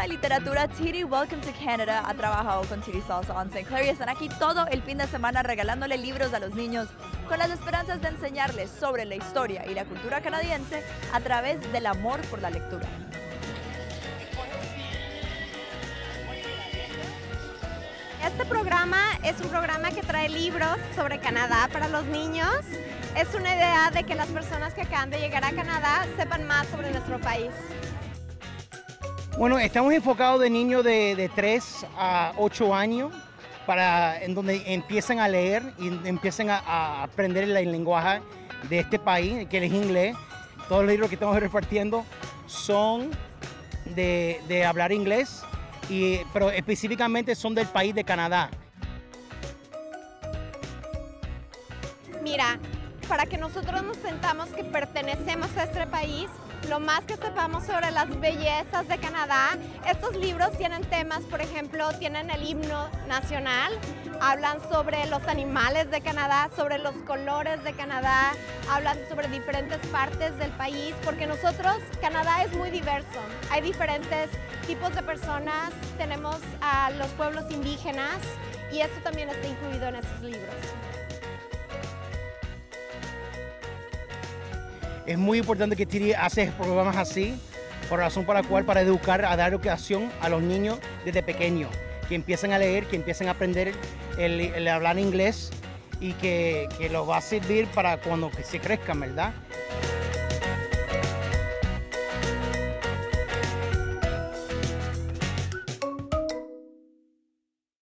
de literatura Tiri Welcome to Canada ha trabajado con Tiri Salsa on St. Clair y están aquí todo el fin de semana regalándole libros a los niños con las esperanzas de enseñarles sobre la historia y la cultura canadiense a través del amor por la lectura. Este programa es un programa que trae libros sobre Canadá para los niños. Es una idea de que las personas que acaban de llegar a Canadá sepan más sobre nuestro país. Bueno, estamos enfocados de niños de 3 a 8 años, en donde empiezan a leer y empiecen a aprender el lenguaje de este país, que es inglés. Todos los libros que estamos repartiendo son de hablar inglés, pero específicamente son del país de Canadá. Mira, para que nosotros nos sentamos que pertenecemos a este país, lo más que sepamos sobre las bellezas de Canadá, estos libros tienen temas, por ejemplo, tienen el himno nacional, hablan sobre los animales de Canadá, sobre los colores de Canadá, hablan sobre diferentes partes del país, porque Canadá es muy diverso, hay diferentes tipos de personas, tenemos a los pueblos indígenas y esto también está incluido en estos libros. Es muy importante que Tiri hace programas así, por razón para la cual, para educar, a dar educación a los niños desde pequeños, que empiecen a leer, que empiecen a aprender el hablar inglés y que los va a servir para cuando se crezcan, ¿verdad?